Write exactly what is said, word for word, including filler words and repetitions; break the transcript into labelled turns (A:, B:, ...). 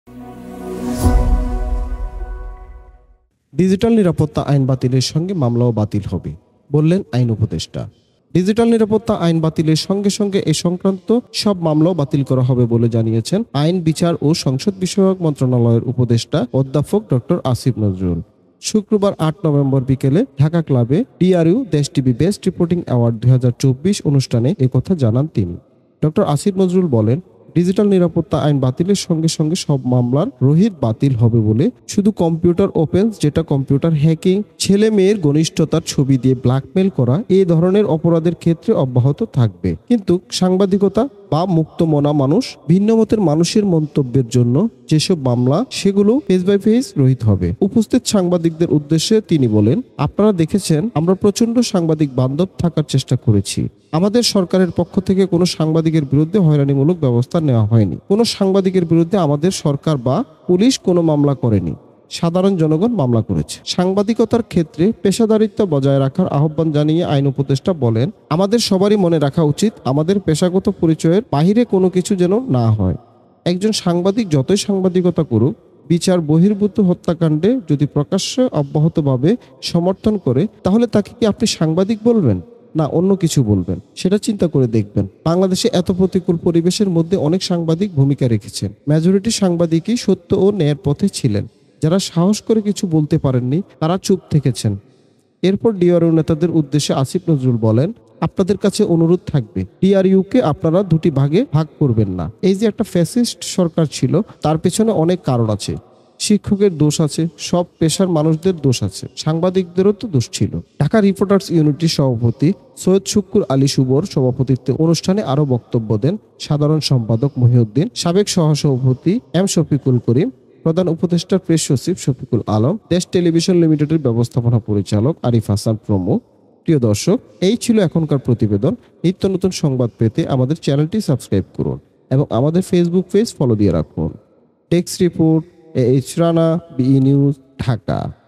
A: Digital নিরাপত্তা আইন বাতিলের সঙ্গে মামলাও বাতিল হবে, বললেন আইন উপদেষ্টা। ডিজিটাল নিরাপত্তা আইন বাতিলের সঙ্গে সঙ্গে এ সংক্রান্ত সব মামলাও বাতিল করা হবে বলে জানিয়েছেন আইন, বিচার ও সংসদ বিষয়ক মন্ত্রণালয়ের উপদেষ্টা অধ্যাপক ডক্টর আসিফ নজরুল। শুক্রবার আট নভেম্বর বিকেলে ঢাকা ক্লাবে ডিআরইউ দেশ টিভি বেস্ট রিপোর্টিং অ্যাওয়ার্ড দুই হাজার চব্বিশ অনুষ্ঠানে একথা জানান তিনি। ডক্টর আসিফ নজরুল বলেন, ডিজিটাল নিরাপত্তা আইন বাতিলের সঙ্গে সঙ্গে সব মামলার রহিত বাতিল হবে বলে শুধু কম্পিউটার ওপেন্স, যেটা কম্পিউটার হ্যাকিং, ছেলে মেয়ের ঘনিষ্ঠতার ছবি দিয়ে ব্ল্যাকমেল করা, এই ধরনের অপরাধের ক্ষেত্রে অব্যাহত থাকবে। কিন্তু সাংবাদিকতা বা মুক্ত মনা মানুষ, ভিন্ন মতের মানুষের মন্তব্যের জন্য যেসব মামলা, সেগুলো ফেস বাই ফেস রহিত হবে। উপস্থিত সাংবাদিকদের উদ্দেশ্যে তিনি বলেন, আপনারা দেখেছেন আমরা প্রচন্ড সাংবাদিক বান্ধব থাকার চেষ্টা করেছি। আমাদের সরকারের পক্ষ থেকে কোনো সাংবাদিকের বিরুদ্ধে হয়রানিমূলক ব্যবস্থা নেওয়া হয়নি। কোনো সাংবাদিকের বিরুদ্ধে আমাদের সরকার বা পুলিশ কোনো মামলা করেনি, সাধারণ জনগণ মামলা করেছে। সাংবাদিকতার ক্ষেত্রে পেশাদারিত্ব বজায় রাখার আহ্বান জানিয়ে আইন উপদেষ্টা বলেন, আমাদের সবারই মনে রাখা উচিত আমাদের পেশাগত পরিচয়ের বাহিরে কোনো কিছু যেন না হয়। একজন সাংবাদিক যতই সাংবাদিকতা করুক, বিচার বহির্ভূত হত্যাকাণ্ডে যদি প্রকাশ্যে অব্যাহতভাবে সমর্থন করে, তাহলে তাকে কি আপনি সাংবাদিক বলবেন, না অন্য কিছু বলবেন? সেটা চিন্তা করে দেখবেন। বাংলাদেশে এত প্রতিকূল পরিবেশের মধ্যে অনেক সাংবাদিক ভূমিকা রেখেছেন। মেজরিটি সাংবাদিকই সত্য ও ন্যায়ের পথে ছিলেন। যারা সাহস করে কিছু বলতে পারেননি, তারা চুপ থেকেছেন। এরপর ডিআরইউ নেতাদের উদ্দেশ্যে আসিফ নজরুল বলেন, আপনাদের কাছে অনুরোধ থাকবে, ডিআরইউকে আপনারা দুটি ভাগে ভাগ করবেন না। এই যে একটা ফ্যাসিস্ট সরকার ছিল, তার পেছনে অনেক কারণ আছে। শিক্ষকের দোষ আছে, সব পেশার মানুষদের দোষ আছে, সাংবাদিকদেরও তো দোষ ছিল। ঢাকা রিপোর্টার্স ইউনিটির সভাপতি সৈয়দ শুক্কুর আলী শুভর সভাপতিত্বে অনুষ্ঠানে আরও বক্তব্য দেন সাধারণ সম্পাদক মহিউদ্দিন, সাবেক সহসভাপতি এম শফিকুল করিম, প্রধান উপদেষ্টা প্রেস সচিব শফিকুল আলম, দেশ টেলিভিশন লিমিটেডের ব্যবস্থাপনা পরিচালক আরিফ হাসান প্রমুখ। প্রিয় দর্শক, এই ছিল এখনকার প্রতিবেদন। নিত্য নতুন সংবাদ পেতে আমাদের চ্যানেলটি সাবস্ক্রাইব করুন এবং আমাদের ফেসবুক পেজ ফলো দিয়ে রাখুন। Text report, A H Rana, বিই নিউজ, ঢাকা।